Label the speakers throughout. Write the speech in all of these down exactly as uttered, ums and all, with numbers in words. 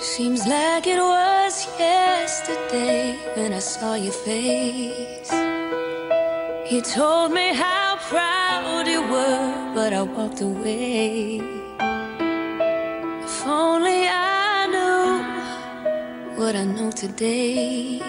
Speaker 1: Seems like it was yesterday when I saw your face. You told me how proud you were, but I walked away. If only I knew what I know today.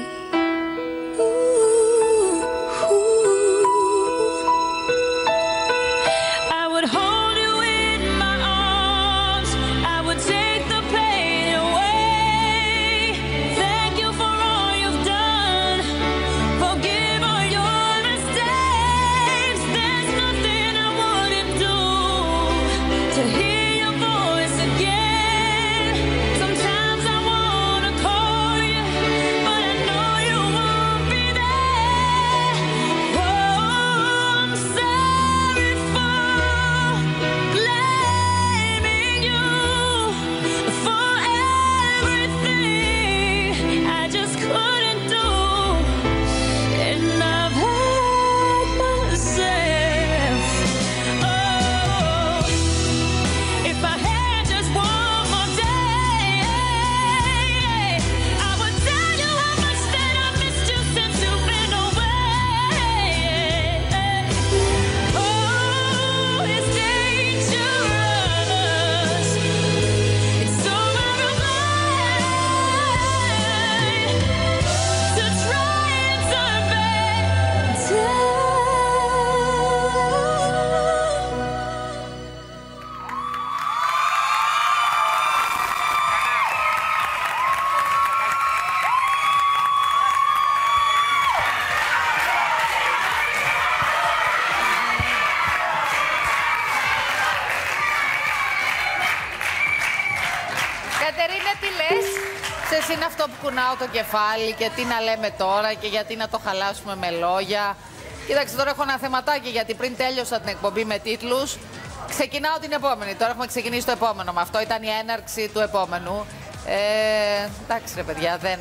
Speaker 2: Είναι αυτό που κουνάω το κεφάλι και τι να λέμε τώρα και γιατί να το χαλάσουμε με λόγια. Κοίταξε, τώρα έχω ένα θεματάκι γιατί πριν τέλειωσα την εκπομπή με τίτλους, ξεκινάω την επόμενη. Τώρα έχουμε ξεκινήσει το επόμενο. Με αυτό ήταν η έναρξη του επόμενου. Ε, εντάξει ρε παιδιά, δεν,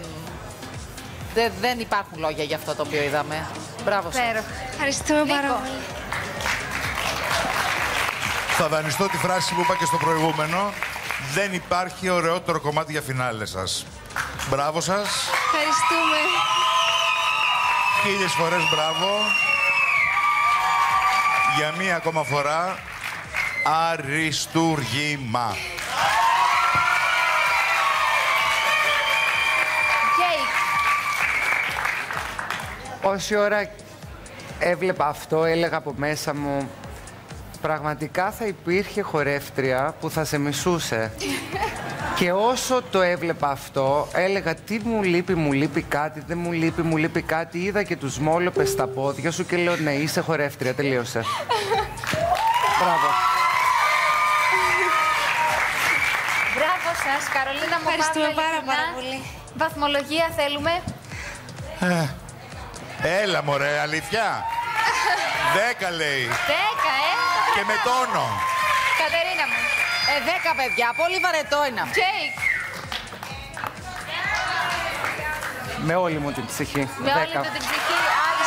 Speaker 2: δεν, δεν υπάρχουν λόγια για αυτό το οποίο είδαμε. Μπράβο σας.
Speaker 3: Ευχαριστούμε πάρα πολύ.
Speaker 4: Θα δανειστώ τη φράση που είπα και στο προηγούμενο. Δεν υπάρχει ωραιότερο κομμάτι για φινάλε σας. Μπράβο σας.
Speaker 3: Ευχαριστούμε.
Speaker 4: Χίλιες φορές μπράβο. Για μία ακόμα φορά, αριστούργημα.
Speaker 5: Όση ώρα έβλεπα αυτό, έλεγα από μέσα μου, πραγματικά θα υπήρχε χορεύτρια που θα σε μισούσε. Και όσο το έβλεπα αυτό, έλεγα τι μου λείπει, μου λείπει κάτι, δεν μου λείπει, μου λείπει κάτι. Είδα και τους μόλοπες στα πόδια σου και λέω ναι, είσαι χορεύτρια, τελείωσε. Μπράβο.
Speaker 6: Μπράβο σας, Καρολίνα μου.
Speaker 3: Ευχαριστούμε πάρα, πάρα πολύ.
Speaker 6: Βαθμολογία θέλουμε.
Speaker 4: Ε, έλα μωρέ, αλήθεια. Δέκα λέει.
Speaker 6: Δέκα, ε.
Speaker 4: Και με τόνο.
Speaker 6: Κατερίνα μου.
Speaker 2: Ε, δέκα παιδιά, πολύ βαρετό είναι αυτό.
Speaker 6: Τζέικ.
Speaker 5: Με όλη μου την ψυχή.
Speaker 6: Με όλη μου την ψυχή.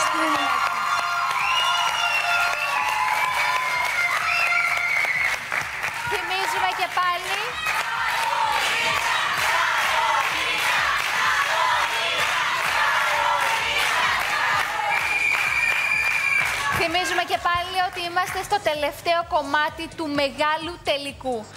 Speaker 6: Θυμίζουμε και πάλι. Θυμίζουμε και πάλι ότι είμαστε στο τελευταίο κομμάτι του μεγάλου τελικού.